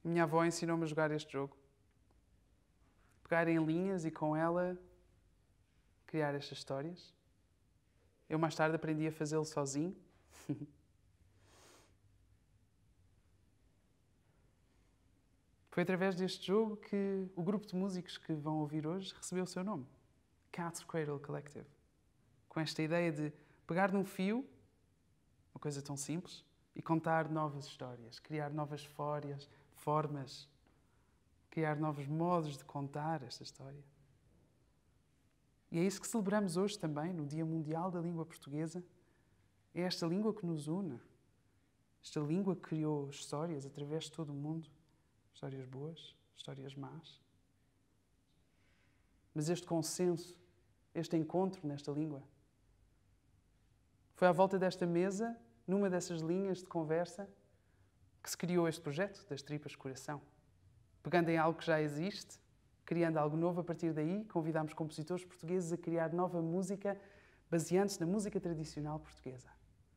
Minha avó ensinou-me a jogar este jogo. Pegar em linhas e com ela criar estas histórias. Eu mais tarde aprendi a fazê-lo sozinho. Foi através deste jogo que o grupo de músicos que vão ouvir hoje recebeu o seu nome. Cat's Cradle Collective. Com esta ideia de pegar num fio, uma coisa tão simples, e contar novas histórias, criar novas formas, criar novos modos de contar esta história. E é isso que celebramos hoje também, no Dia Mundial da Língua Portuguesa. É esta língua que nos une. Esta língua que criou histórias através de todo o mundo. Histórias boas, histórias más. Mas este consenso, este encontro nesta língua, foi à volta desta mesa, numa dessas linhas de conversa, que se criou este projeto das Tripas de Coração. Pegando em algo que já existe, criando algo novo a partir daí, convidámos compositores portugueses a criar nova música baseando-se na música tradicional portuguesa.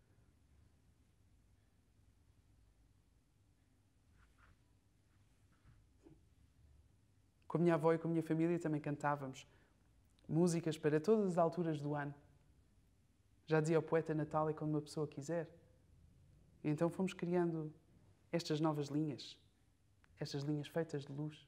Com a minha avó e com a minha família também cantávamos músicas para todas as alturas do ano. Já dizia o poeta, Natal é quando uma pessoa quiser. E então fomos criando estas novas linhas, estas linhas feitas de luz.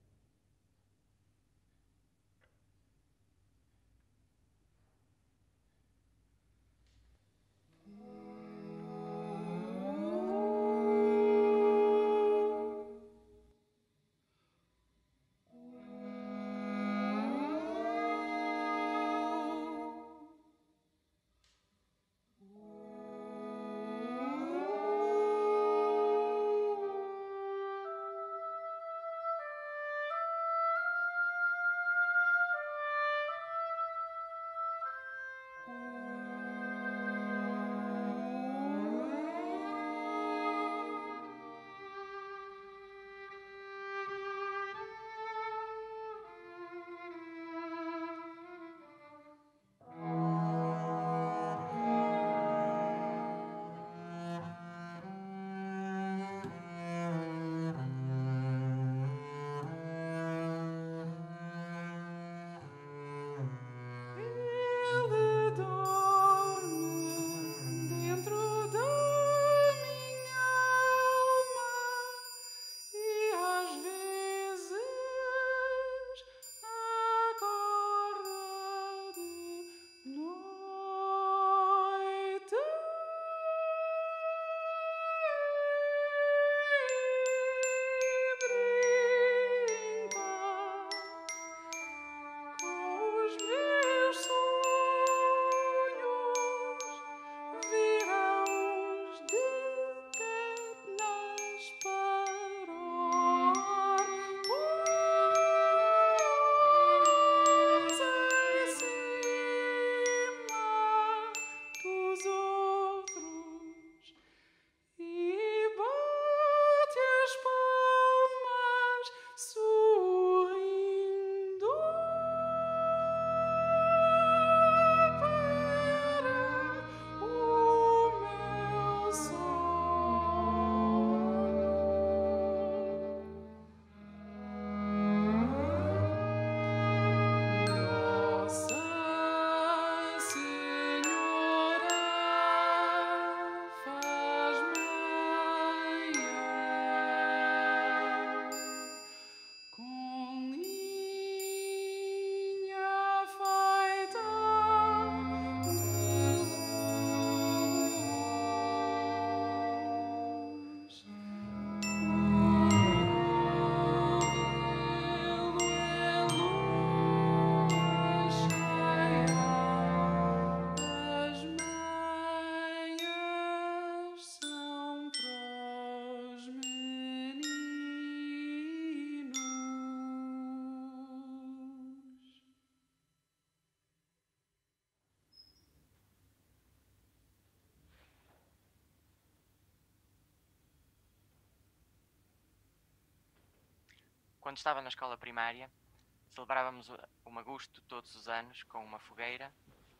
Quando estava na escola primária, celebrávamos o Magusto todos os anos com uma fogueira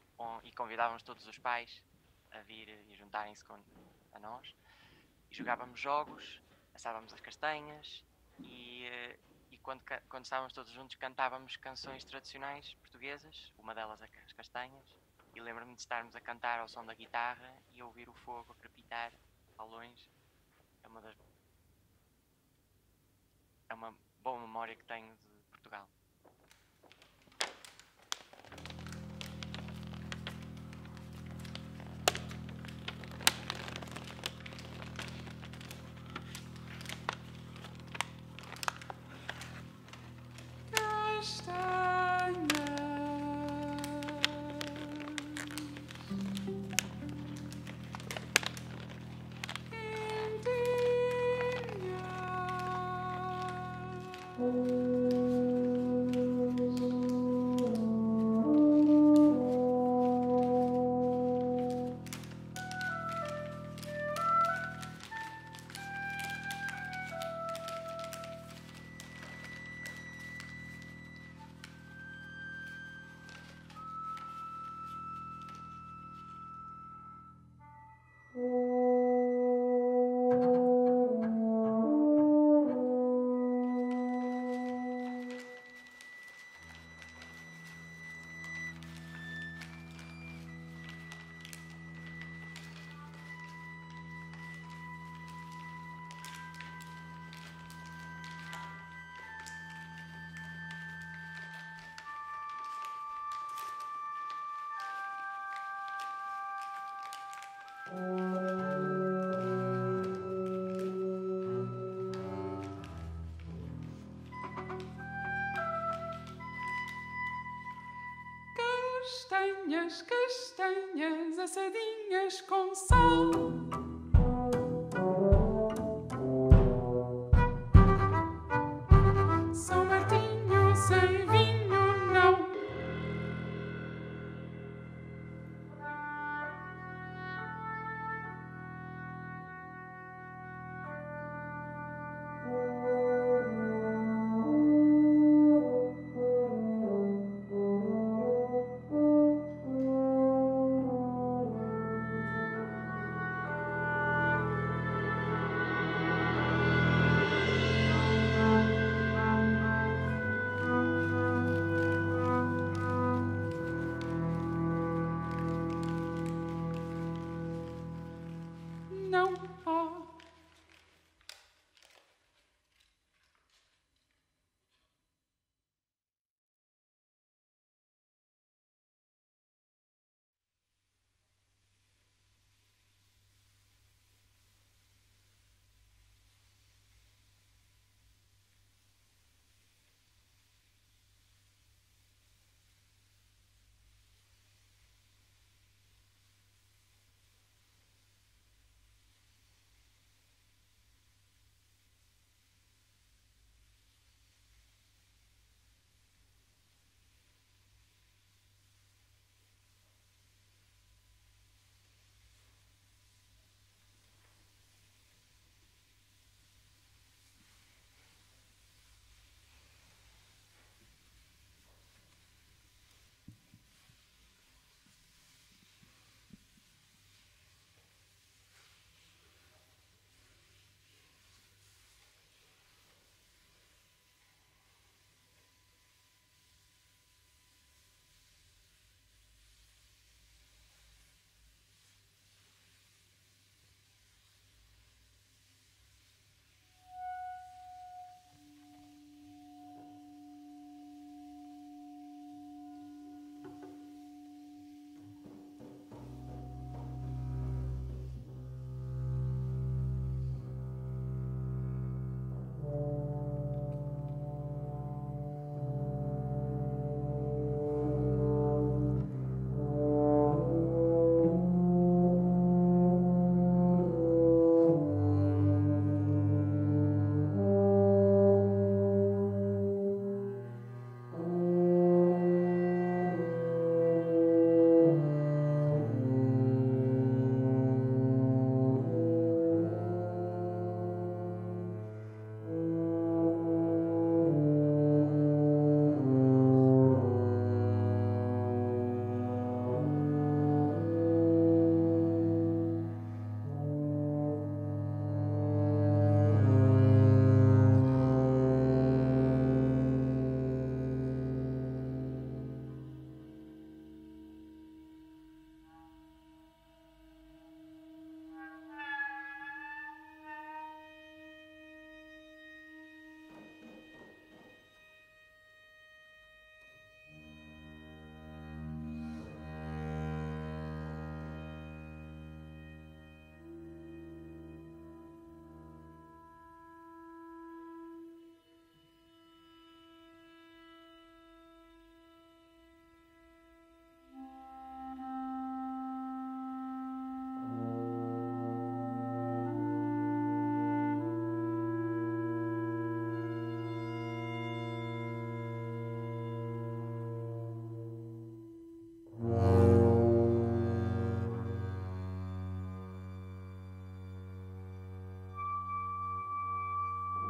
e convidávamos todos os pais a vir e juntarem-se a nós. E jogávamos jogos, assávamos as castanhas E quando estávamos todos juntos cantávamos canções tradicionais portuguesas, uma delas as castanhas, e lembro-me de estarmos a cantar ao som da guitarra e ouvir o fogo a crepitar ao longe. É uma boa memória que tenho de Portugal. Castanhas, castanhas, assadinhas com sal. São Martinho sem vinho, não.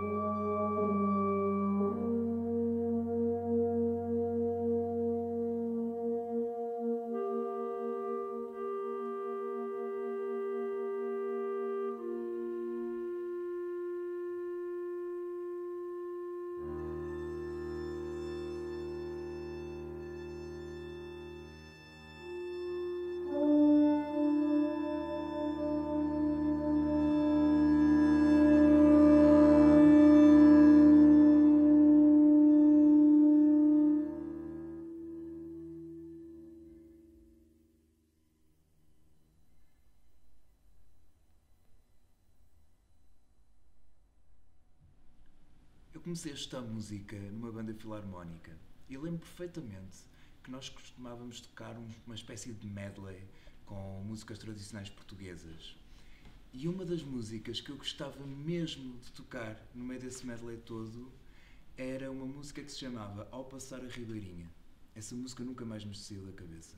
Eu comecei a estudar música numa banda filarmónica e lembro perfeitamente que nós costumávamos tocar uma espécie de medley com músicas tradicionais portuguesas. E uma das músicas que eu gostava mesmo de tocar no meio desse medley todo era uma música que se chamava Ao Passar a Ribeirinha. Essa música nunca mais me saiu da cabeça.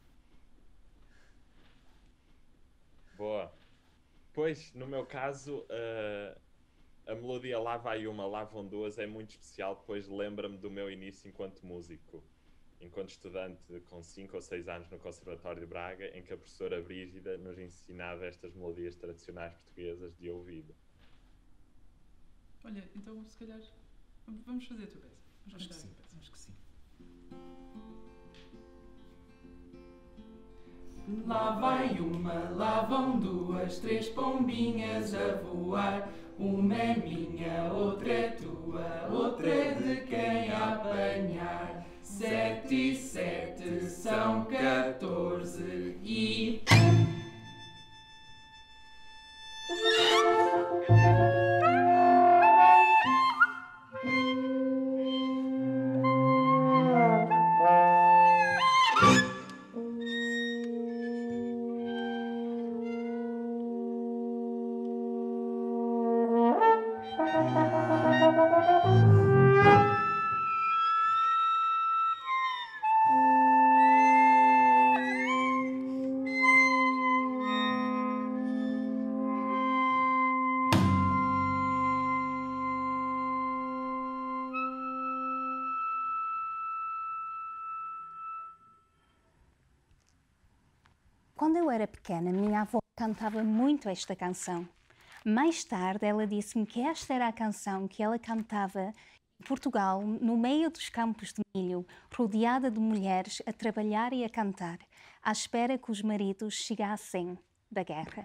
Boa. Pois, no meu caso, a melodia Lá Vai Uma, Lá Vão Duas é muito especial, pois lembra-me do meu início enquanto músico, enquanto estudante com 5 ou 6 anos no Conservatório de Braga, em que a professora Brígida nos ensinava estas melodias tradicionais portuguesas de ouvido. Olha, então se calhar vamos fazer a tua peça. Acho que sim, acho que sim. Lá vai uma, lá vão duas, 3 pombinhas a voar. Uma é minha, outra é tua, outra é de quem a apanhar. 7 e 7 são 14 e... Quando eu era pequena, minha avó cantava muito esta canção. Mais tarde, ela disse-me que esta era a canção que ela cantava em Portugal, no meio dos campos de milho, rodeada de mulheres a trabalhar e a cantar, à espera que os maridos chegassem da guerra.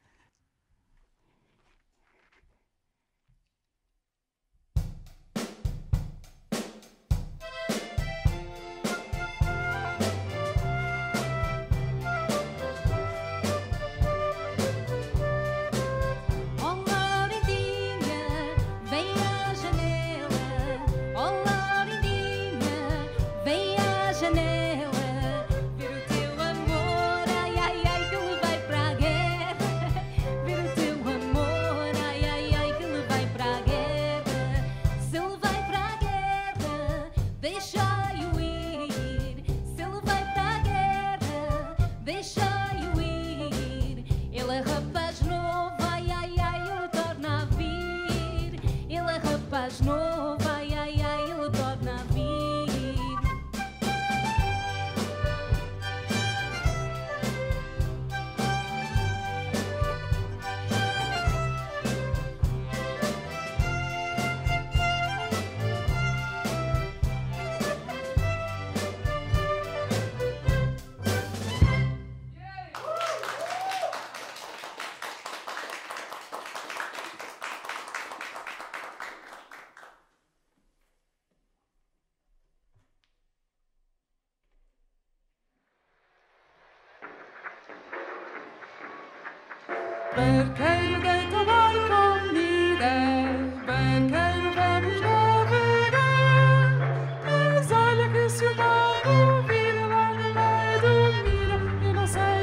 Barqueiro, deita o barco comida, barqueiro, vamos navegar. Mas olha que se o barco vira lá no meio do milho, eu não sei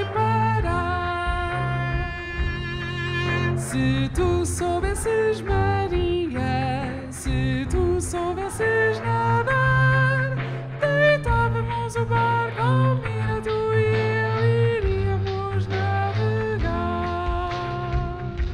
parar. Se tu soubesses, Maria, se tu soubesses nadar, deitávamos o barco ao milho, tu e eu iríamos navegar.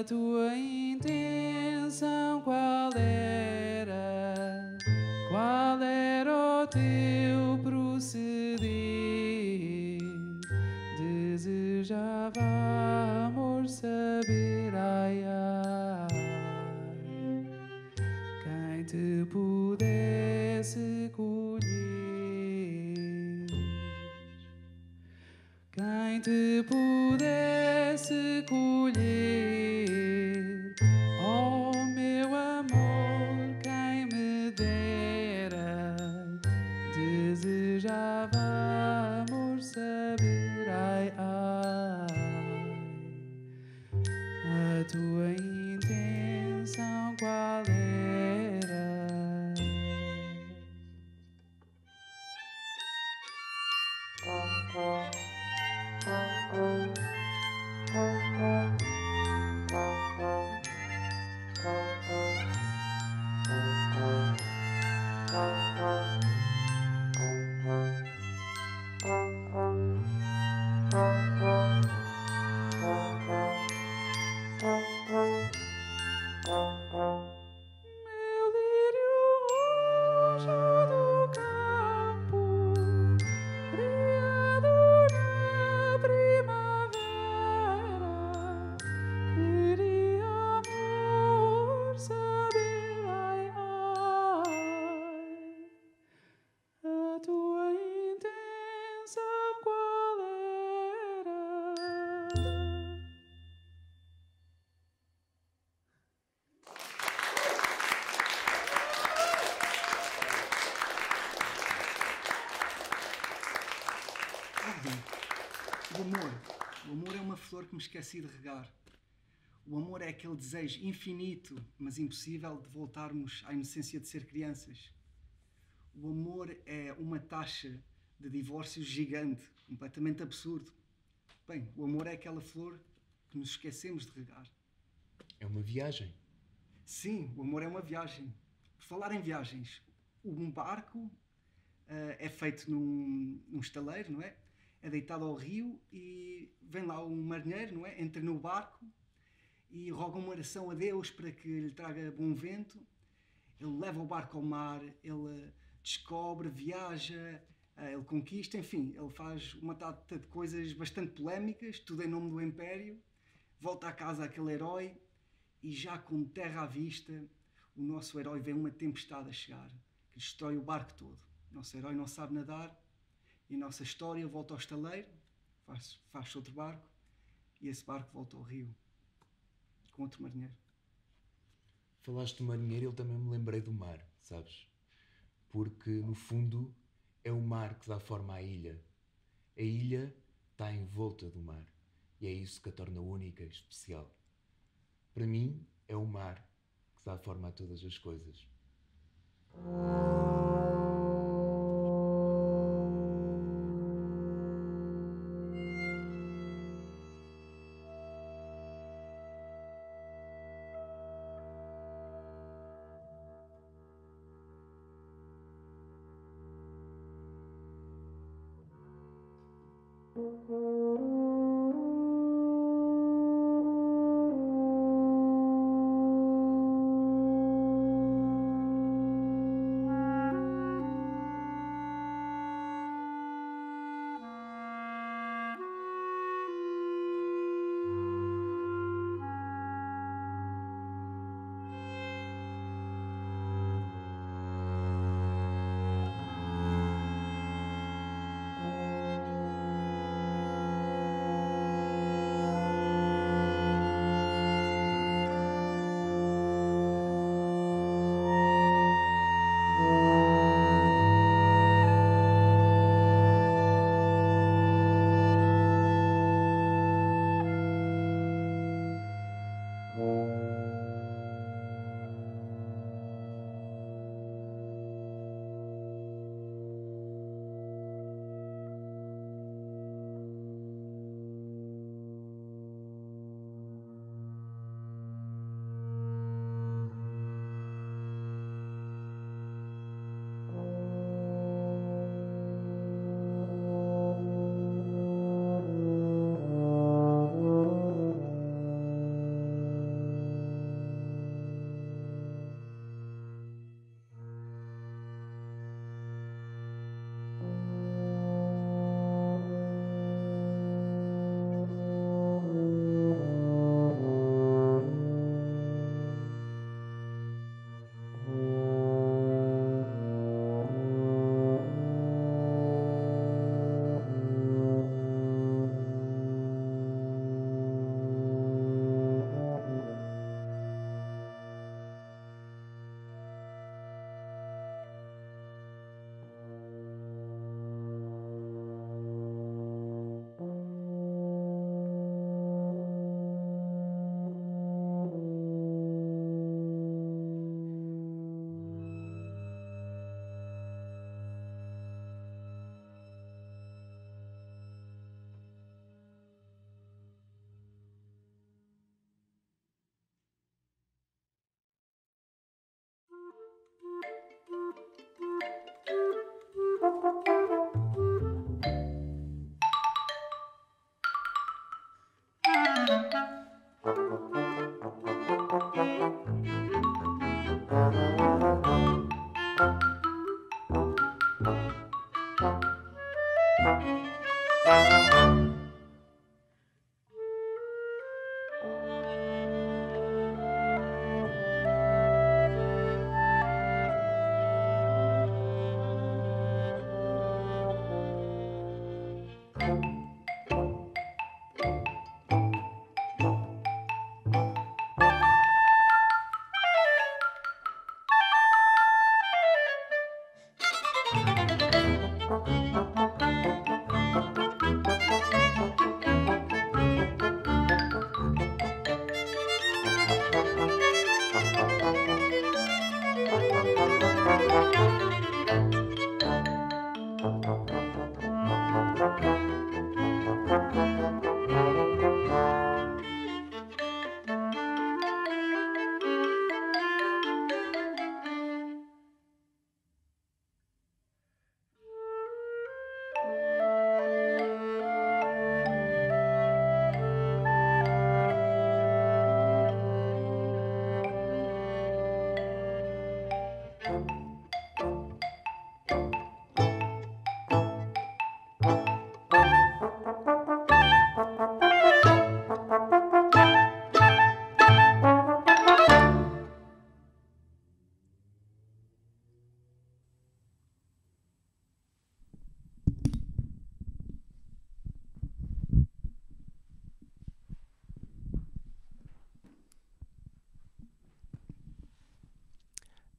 tua intenção qual era? Qual era o teu proceder? Desejava, amor, saber, ai, ai, quem te pudesse colher, quem te pudesse colher, oh meu amor, quem me dera, desejava, amor, saber, ai, ai, a tua intenção qual era? Meu lírio roxo do campo, criado na primavera, queria, amor, saber, ai, ai, a tua intenção qual era? O amor é uma flor que me esqueci de regar. O amor é aquele desejo infinito, mas impossível de voltarmos à inocência de ser crianças. O amor é uma taxa de divórcio gigante, completamente absurdo. Bem, o amor é aquela flor que nos esquecemos de regar. É uma viagem. Sim, o amor é uma viagem. Por falar em viagens, um barco é feito num estaleiro, não é? É deitado ao rio e vem lá um marinheiro, não é? Entra no barco e roga uma oração a Deus para que lhe traga bom vento. Ele leva o barco ao mar, ele descobre, viaja, ele conquista, enfim, ele faz uma data de coisas bastante polémicas, tudo em nome do Império. Volta a casa aquele herói e já com terra à vista, o nosso herói vê uma tempestade a chegar, que destrói o barco todo. O nosso herói não sabe nadar e a nossa história volta ao estaleiro, faz outro barco e esse barco volta ao rio, com outro marinheiro. Falaste do marinheiro, eu também me lembrei do mar, sabes? Porque, no fundo, é o mar que dá forma à ilha. A ilha está em volta do mar e é isso que a torna única e especial. Para mim, é o mar que dá forma a todas as coisas.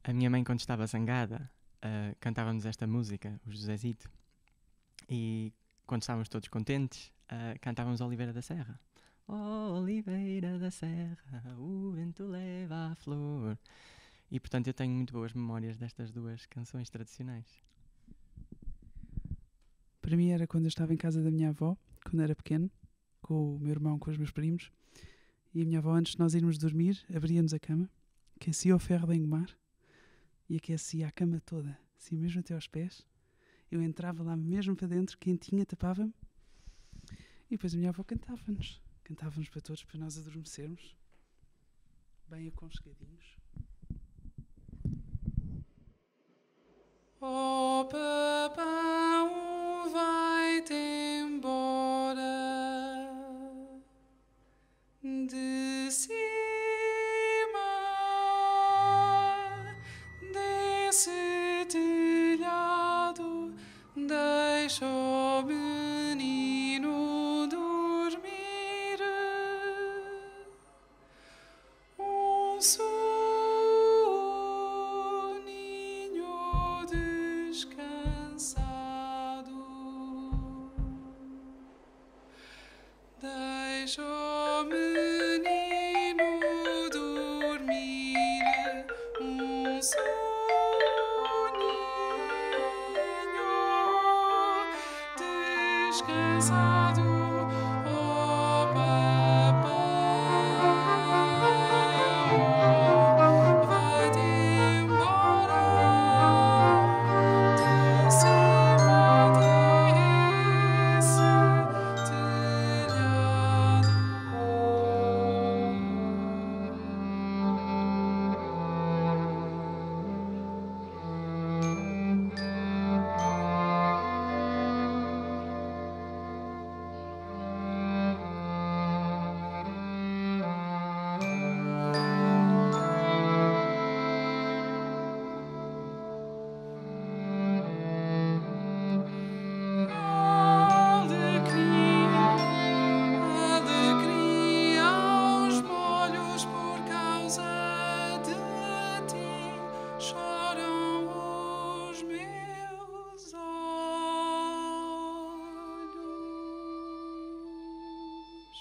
a minha mãe, quando estava zangada, cantávamos esta música, o Josezito. E quando estávamos todos contentes, cantávamos Oliveira da Serra. Oh, Oliveira da Serra, o vento leva a flor. E portanto eu tenho muito boas memórias destas duas canções tradicionais. Para mim era quando eu estava em casa da minha avó, quando era pequeno, com o meu irmão, com os meus primos, e a minha avó, antes de nós irmos dormir, abria-nos a cama, aquecia o ferro de engomar e aquecia a cama toda, assim mesmo até aos pés. Eu entrava lá mesmo para dentro, quentinha, tapava-me, e depois a minha avó cantava-nos para todos, para nós adormecermos, bem aconchegadinhos. Oh, papão, vai-te embora de cima desse telhado, deixa o menino dormir um soninho descansado. Deixa o menino dormir um soninho descansado. Oh, papão, vai-te embora de cima desse alegria aos molhos por causa de ti, choram os meus olhos.